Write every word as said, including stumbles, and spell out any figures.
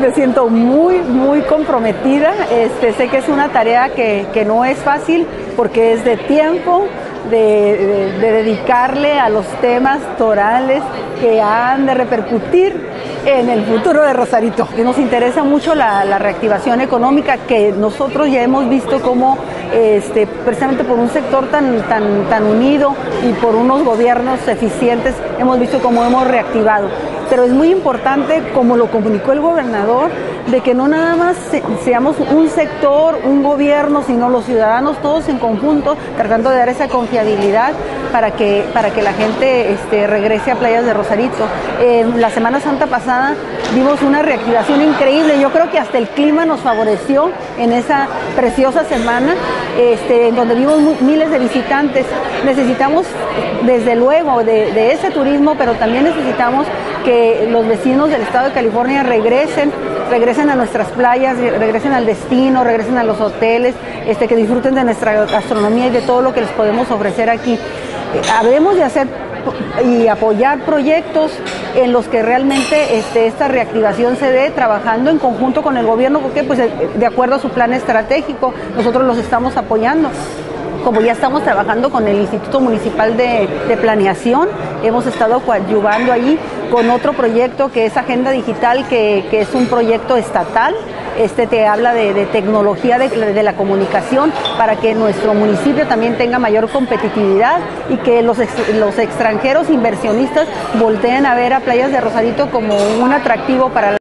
me siento muy, muy comprometida. Este, sé que es una tarea que, que no es fácil porque es de tiempo, de, de, de dedicarle a los temas torales que han de repercutir en el futuro de Rosarito. Nos interesa mucho la, la reactivación económica que nosotros ya hemos visto como este, precisamente por un sector tan, tan, tan unido y por unos gobiernos eficientes hemos visto cómo hemos reactivado. Pero es muy importante, como lo comunicó el gobernador, de que no nada más seamos un sector, un gobierno, sino los ciudadanos todos en conjunto, tratando de dar esa confiabilidad para que, para que la gente este, regrese a Playas de Rosarito. Eh, la Semana Santa pasada vimos una reactivación increíble. Yo creo que hasta el clima nos favoreció en esa preciosa semana, este, en donde vimos miles de visitantes. Necesitamos, desde luego, de, de ese turismo, pero también necesitamos que los vecinos del estado de California regresen, regresen a nuestras playas, regresen al destino, regresen a los hoteles, este, que disfruten de nuestra gastronomía y de todo lo que les podemos ofrecer aquí. Habemos de hacer y apoyar proyectos en los que realmente este, esta reactivación se dé trabajando en conjunto con el gobierno, porque pues de acuerdo a su plan estratégico nosotros los estamos apoyando. Como ya estamos trabajando con el Instituto Municipal de, de Planeación, hemos estado coadyuvando allí con otro proyecto que es Agenda Digital, que, que es un proyecto estatal. Este te habla de, de tecnología de, de la comunicación para que nuestro municipio también tenga mayor competitividad y que los, ex, los extranjeros inversionistas volteen a ver a Playas de Rosarito como un atractivo para la